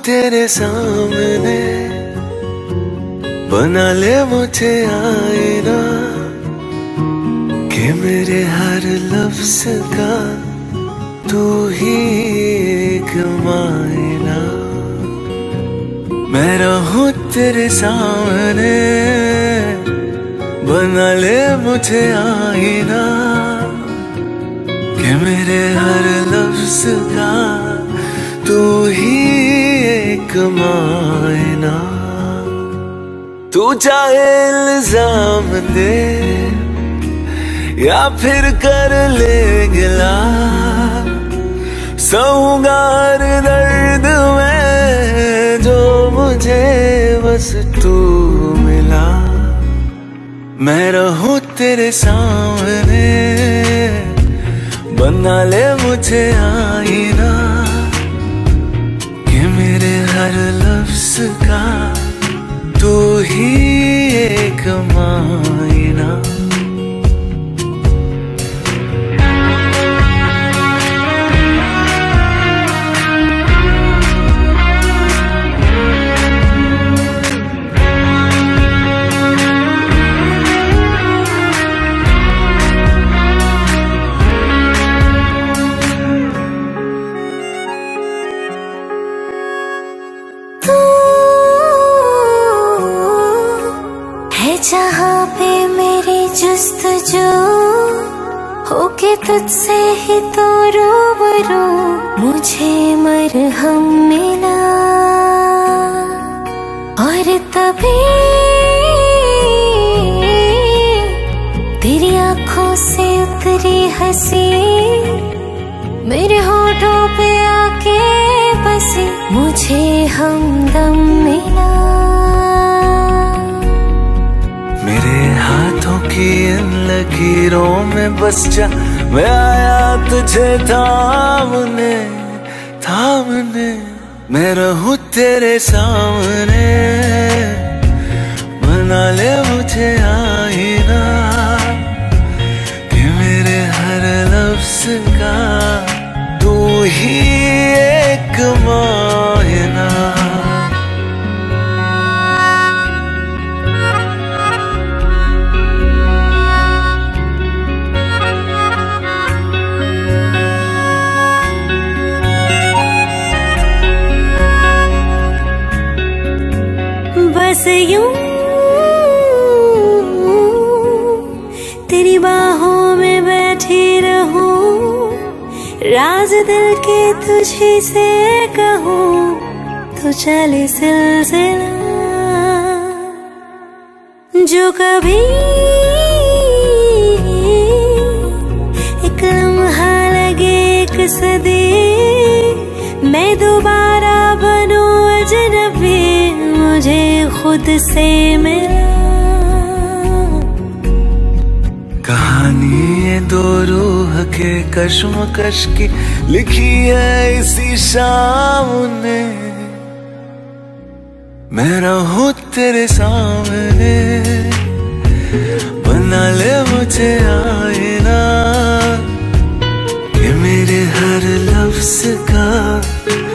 तेरे सामने, बना ले मुझे आईना कि मेरे हर लफ्ज का तू ही एक मायना। मैं रहूं तेरे सामने, बना ले मुझे आईना कि मेरे हर लफ्ज का तू ही एक मायना। तू चाहे इल्जाम दे या फिर कर ले गिला, सहूंगा हर दर्द में जो मुझे बस तू मिला। मैं रहूं तेरे सामने, बना ले मुझे आईना कि मेरे हर लफ्ज का तू ही एक मायना। जहाँ पे मेरी जुस्तजू होके तुझसे ही तो रूबरू, मुझे मरहम मिला और तभी तेरी आँखों से उतरी हंसी मेरे होठों पे आके बसी, मुझे हमदम मिला। मेरे हाथों की इन लकीरों में बस जा, मैं आया तुझे थामने थामने। मैं रहूं तेरे सामने, बना ले मुझे आईना कि मेरे हर लफ्ज का तू ही एक मायना। बस यूं तेरी बाहों में बैठी रहूं, राज दिल के तुझे से कहूं, तो चले सिलसिला जो कभी एक लम्हा लगे एक सदी, मैं दोबारा बनूं अजनबी, मुझे खुद से मिला। कहानी ये दो रूह के कश्मकश की लिखी है इसी शाम ने। मैं रहूं तेरे सामने, बना ले मुझे आईना कि मेरे हर लफ्ज का